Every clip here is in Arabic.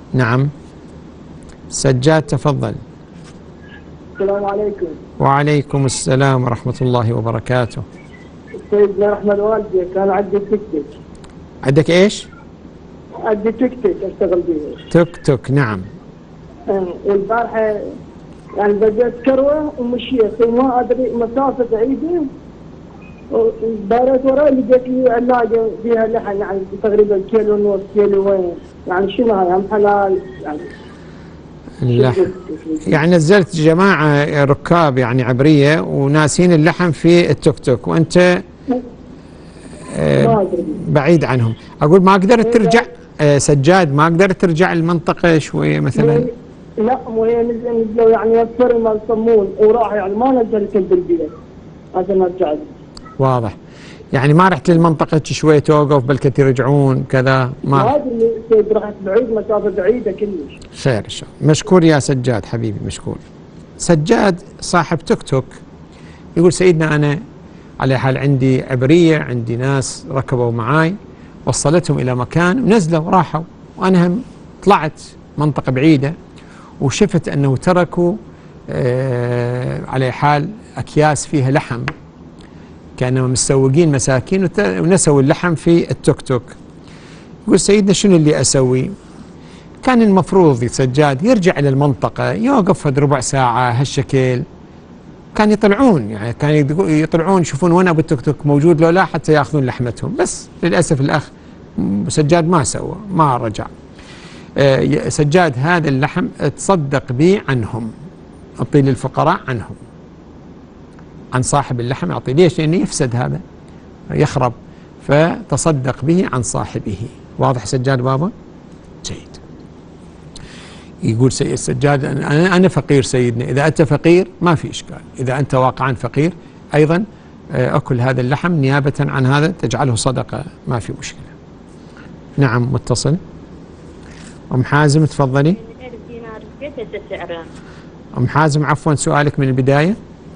نعم. سجاد تفضل. السلام عليكم. وعليكم السلام ورحمة الله وبركاته. سيدنا أحمد والدي كان عندي تيك توك. عندك إيش؟ عندي تيك توك أشتغل به. توك توك نعم. والبارحة يعني بدأت كروة ومشيت وما أدري مسافة بعيدة، دارت وراي لقيت لي علاقة فيها لحن يعني تقريبا كيلو ونص كيلو وين، يعني شنو هاي أم حلال يعني؟ اللحم يعني نزلت جماعة ركاب يعني عبرية وناسين اللحم في التوك توك وأنت بعيد عنهم. أقول ما قدرت ترجع سجاد، ما قدرت ترجع المنطقة شوية مثلا؟ لا مو هي نزلوا يعني يفر ما يسمون وراح يعني ما نزلت بالبيت عشان ارجع. واضح. يعني ما رحت للمنطقة شوية توقف بلكي ترجعون كذا؟ ما ادري رحت بعيد مسافة بعيدة كلش. خير ان شاء الله. مشكور يا سجاد حبيبي مشكور. سجاد صاحب توك توك يقول سيدنا انا على حال عندي عبرية، عندي ناس ركبوا معاي وصلتهم الى مكان ونزلوا وراحوا، وانا هم طلعت منطقة بعيدة وشفت انه تركوا على حال اكياس فيها لحم، كانوا مستوقين مساكين ونسوا اللحم في التوك توك. يقول سيدنا شنو اللي اسوي؟ كان المفروض سجاد يرجع الى المنطقة يوقف ربع ساعة هالشكل، كان يطلعون يعني كان يطلعون يشوفون وين ابو التوك توك موجود لو لا حتى ياخذون لحمتهم، بس للاسف الاخ سجاد ما سوى ما رجع. سجاد هذا اللحم تصدق به عنهم، اعطي للفقراء عنهم، عن صاحب اللحم اعطي. ليش؟ لانه يفسد هذا يخرب، فتصدق به عن صاحبه. واضح سجاد بابا؟ جيد. يقول سيد سجاد أنا فقير سيدنا، إذا أنت فقير ما في إشكال، إذا أنت واقعا فقير أيضا أكل هذا اللحم نيابة عن هذا تجعله صدقة ما في مشكلة. نعم متصل. أم حازم تفضلي. 1000 دينار كيف سعره؟ أم حازم عفوا سؤالك من البداية.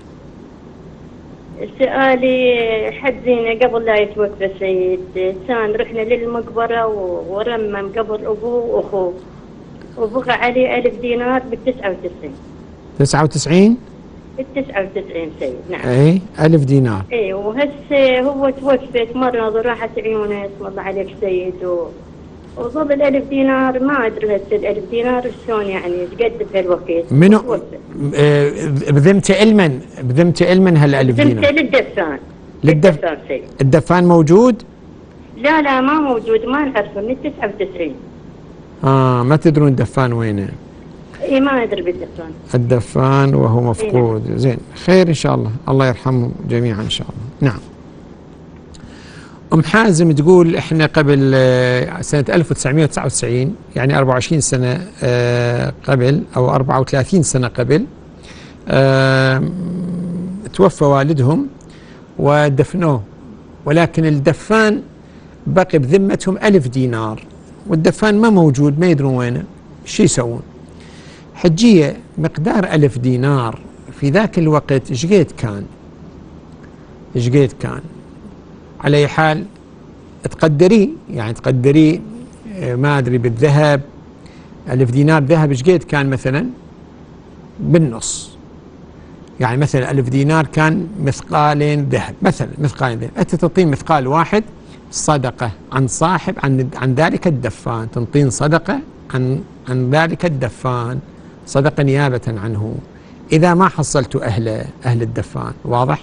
سؤالي حد زينة قبل لا يتوفى سيد كان رحنا للمقبرة ورمم قبر أبوه وأخوه وبقى عليه 1000 دينار بال99. 99؟ بال99 سيد نعم. اي 1000 دينار. اي وهسه هو توفت مرض وراحت عيونه اسم الله عليك سيد وظل 1000 دينار ما ادري هسه 1000 دينار شلون يعني قد بهالوقت. منو بذمت علما هال1000 دينار؟ بذمت للدفان. للدفان سيد. الدفان موجود؟ لا ما موجود ما نعرفه من 99. ما تدرون الدفان وينه؟ اي ما ادري بالدفان. الدفان وهو مفقود. نعم. زين خير ان شاء الله، الله يرحمهم جميعا ان شاء الله. نعم. ام حازم تقول احنا قبل سنة 1999 يعني 24 سنة قبل او 34 سنة قبل توفى والدهم ودفنوه، ولكن الدفان بقي بذمتهم 1000 دينار والدفان ما موجود ما يدرون وينه. شو يسوون؟ حجية مقدار 1000 دينار في ذاك الوقت ايش قد كان؟ على اي حال تقدري ما ادري بالذهب 1000 دينار ذهب ايش قد كان مثلا؟ بالنص. يعني مثلا 1000 دينار كان مثقالين ذهب مثلا، مثقالين ذهب، انت تعطين مثقال واحد صدقة عن صاحب عن ذلك الدفان، تنطين صدقة عن ذلك الدفان، صدقة نيابة عنه إذا ما حصلت أهل الدفان. واضح؟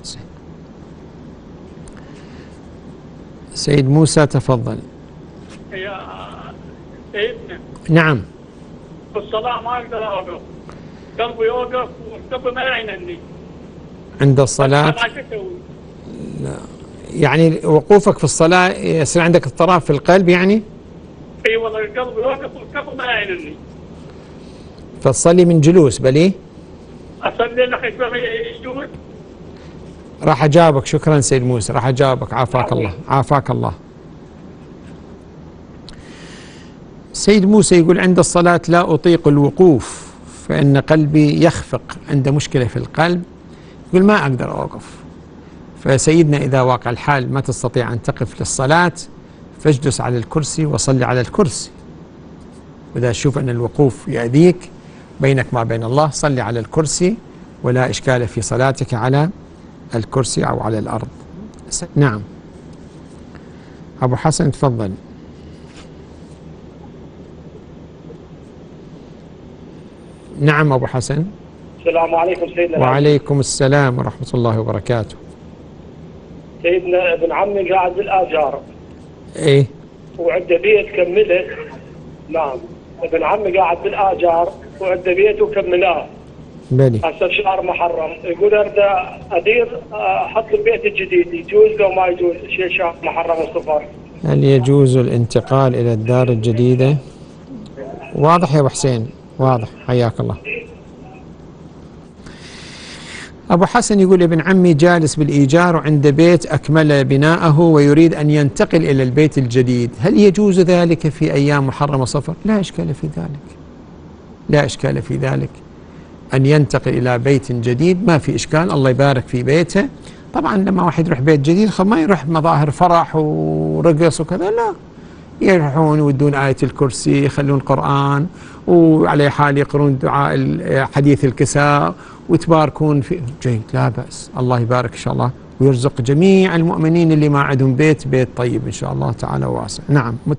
سيد موسى تفضل. يا سيدنا. نعم. في الصلاة ما أقدر أوقف، قلبي يوقف وقلبي ما يعينني عند الصلاة. لا يعني وقوفك في الصلاة يصير عندك اضطراب في القلب يعني؟ اي والله القلب يوقف والقلب ما يعينني. فتصلي من جلوس بلي؟ اصلي لك يجوز؟ راح اجاوبك. شكرا سيد موسى، راح اجاوبك. عافاك الله عافاك الله. سيد موسى يقول عند الصلاة لا أطيق الوقوف فإن قلبي يخفق، عنده مشكلة في القلب، يقول ما أقدر أوقف. فسيدنا إذا واقع الحال ما تستطيع أن تقف للصلاة فاجلس على الكرسي وصلي على الكرسي، وإذا تشوف أن الوقوف يأذيك بينك ما بين الله صلي على الكرسي، ولا إشكال في صلاتك على الكرسي أو على الأرض. نعم أبو حسن تفضل. نعم أبو حسن. السلام عليكم سيدنا. وعليكم السلام ورحمة الله وبركاته. سيدنا ابن عمي قاعد بالآجار. إيه. وعنده بيت كمله. نعم ابن عمي قاعد بالآجار وعنده بيت وكملاه. بلي. هسه شهر محرم، يقول اريد ادير احط البيت الجديد، يجوز لو ما يجوز شيء شهر محرم الصفر؟ هل يجوز الانتقال إلى الدار الجديدة؟ واضح يا أبو حسين، واضح، حياك الله. أبو حسن يقول ابن عمي جالس بالإيجار وعنده بيت أكمل بناءه ويريد أن ينتقل إلى البيت الجديد، هل يجوز ذلك في أيام محرم صفر؟ لا إشكال في ذلك، لا إشكال في ذلك أن ينتقل إلى بيت جديد، ما في إشكال، الله يبارك في بيته. طبعا لما واحد يروح بيت جديد ما يروح مظاهر فرح ورقص وكذا، لا، يروحون يودون آية الكرسي، يخلون قرآن، وعلى حال يقرون دعاء حديث الكساء ويتباركون في جيد، لا بأس، الله يبارك إن شاء الله ويرزق جميع المؤمنين اللي ما عندهم بيت طيب إن شاء الله تعالى واسع. نعم.